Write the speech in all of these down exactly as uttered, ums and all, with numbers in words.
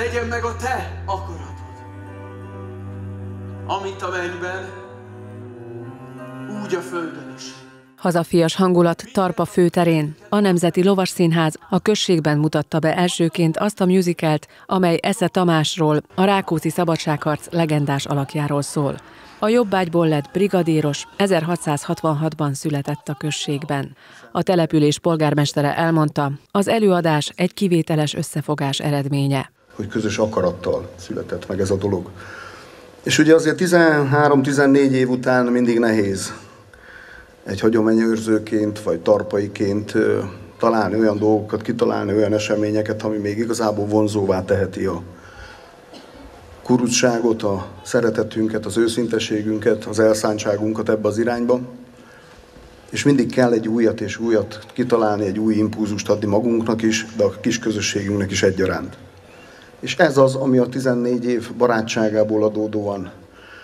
legyen meg a te akaratod, amint a mennyben, úgy a földön is. Hazafias hangulat Tarpa főterén. A Nemzeti Lovasszínház a községben mutatta be elsőként azt a musicalt, amely Esze Tamásról, a rákóczi szabadságharc legendás alakjáról szól. A jobbágyból lett brigadéros, ezerhatszázhatvanhatban született a községben. A település polgármestere elmondta, az előadás egy kivételes összefogás eredménye. Hogy közös akarattal született meg ez a dolog. És ugye azért tizenhárom-tizennégy év után mindig nehéz egy hagyományőrzőként vagy tarpaiként találni olyan dolgokat, kitalálni olyan eseményeket, ami még igazából vonzóvá teheti a kurucságot, a szeretetünket, az őszinteségünket, az elszántságunkat ebbe az irányba. És mindig kell egy újat és újat kitalálni, egy új impulzust adni magunknak is, de a kis közösségünknek is egyaránt. És ez az, ami a tizennégy év barátságából adódóan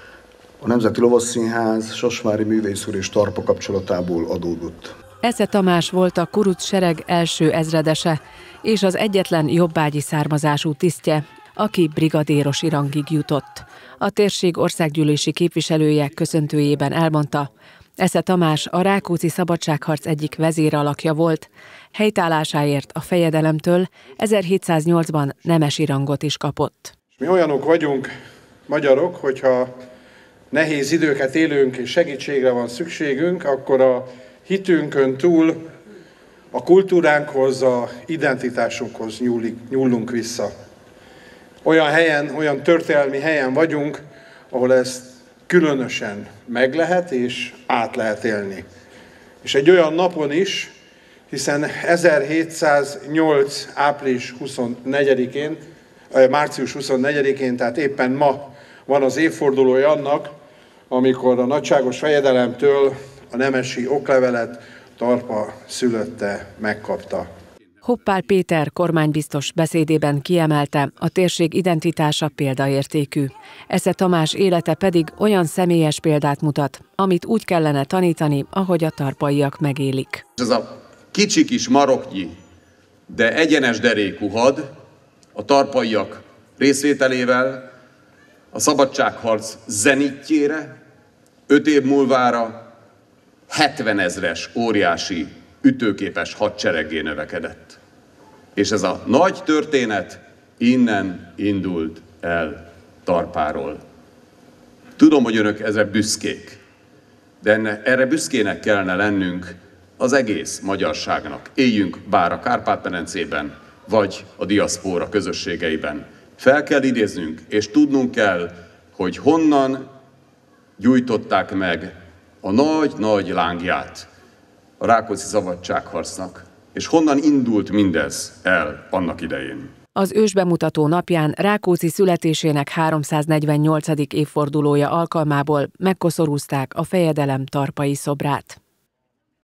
a Nemzeti Lovasszínház, Sasvári Művészúr és Tarpa kapcsolatából adódott. Esze Tamás volt a kuruc sereg első ezredese, és az egyetlen jobbágyi származású tisztje, aki brigadérosi rangig jutott. A térség országgyűlési képviselője köszöntőjében elmondta, Esze Tamás a rákóczi szabadságharc egyik vezéralakja volt, helytállásáért a fejedelemtől ezerhétszáznyolcban nemesi rangot is kapott. Mi olyanok vagyunk, magyarok, hogyha nehéz időket élünk és segítségre van szükségünk, akkor a hitünkön túl a kultúránkhoz, a identitásunkhoz nyúlik, nyúlunk vissza. Olyan helyen, olyan történelmi helyen vagyunk, ahol ezt különösen meg lehet és át lehet élni. És egy olyan napon is, hiszen ezerhétszáznyolc. április huszonnegyedikén, március huszonnegyedikén, tehát éppen ma van az évfordulója annak, amikor a nagyságos fejedelemtől a nemesi oklevelet Tarpa szülötte megkapta. Hoppál Péter kormánybiztos beszédében kiemelte, a térség identitása példaértékű. Esze Tamás élete pedig olyan személyes példát mutat, amit úgy kellene tanítani, ahogy a tarpaiak megélik. Ez a kicsi kis maroknyi, de egyenes derékú had a tarpaiak részvételével a szabadságharc zenitjére, öt év múlvára hetvenezres óriási ütőképes hadsereggé növekedett. És ez a nagy történet innen indult el Tarpáról. Tudom, hogy önök ezre büszkék, de enne, erre büszkének kellene lennünk az egész magyarságnak. Éljünk bár a Kárpát-medencében, vagy a diaszpóra közösségeiben. Fel kell idéznünk, és tudnunk kell, hogy honnan gyújtották meg a nagy-nagy lángját a rákóczi szabadságharcnak, és honnan indult mindez el annak idején. Az ősbemutató napján Rákóczi születésének háromszáznegyvennyolcadik évfordulója alkalmából megkoszorúzták a fejedelem tarpai szobrát.